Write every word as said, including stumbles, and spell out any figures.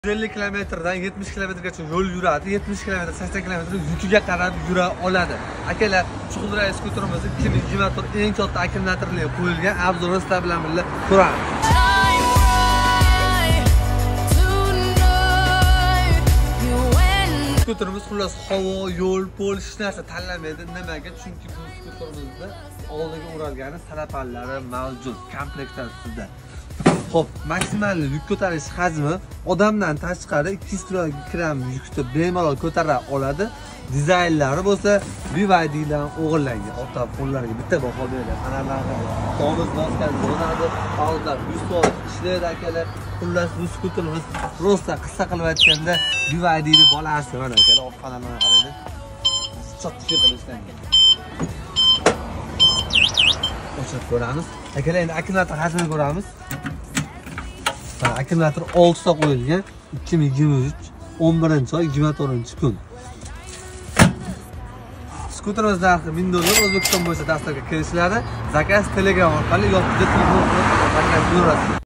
yüz elli kilometrdan yetmish kilometrgacha yo'l yuradi. yetmish kilometr, sakson kilometr yukiga qarab yura oladi. Akalar, Chuqurdaryo skuterimiz ikki ming yigirma to'rt eng katta akkumulyatorli qo'yilgan. Obzorni sizlar bilan birga ko'ramiz. Skuterimiz xullas havo, yo'l, pol hech narsa tanlamaydi. Nimaga? Chunki bu skuterimizda oldiga o'ralgani sarapallari mavjud, komplektatsiyada. Xo'p, maksimal yuk ko'tarish hajmi odamdan tashqari ikki yuz kilogramm yukni bemalol ko'tara oladi. Dizaynlari bo'lsa B Y D dan o'g'irlangan. Ota fonlarga bitta baho beriladi. Analarga to'g'ri bosgan bo'ladi. Hozir yuz foiz ishlaydi akalar. Xullas bu skuterimiz rosta qissa qilib aytganda B Y D ni bolasi mana akalar. Oq qalaman qaraydi. Chotki qilishlangan. Ochib ko'ramiz. Akalar endi akkumulyator hajmini ko'ramiz. Akkumulyator olti ta qo'yilgan. ikki ming yigirma uch o'n birinchi oy yigirma to'rtinchi kun. Skuterimiz narxi ming dollar, O'zbekiston bo'yicha dasturga kirishiladi. Zakaz Telegram orqali yoki telefon orqali zakaz berasiz.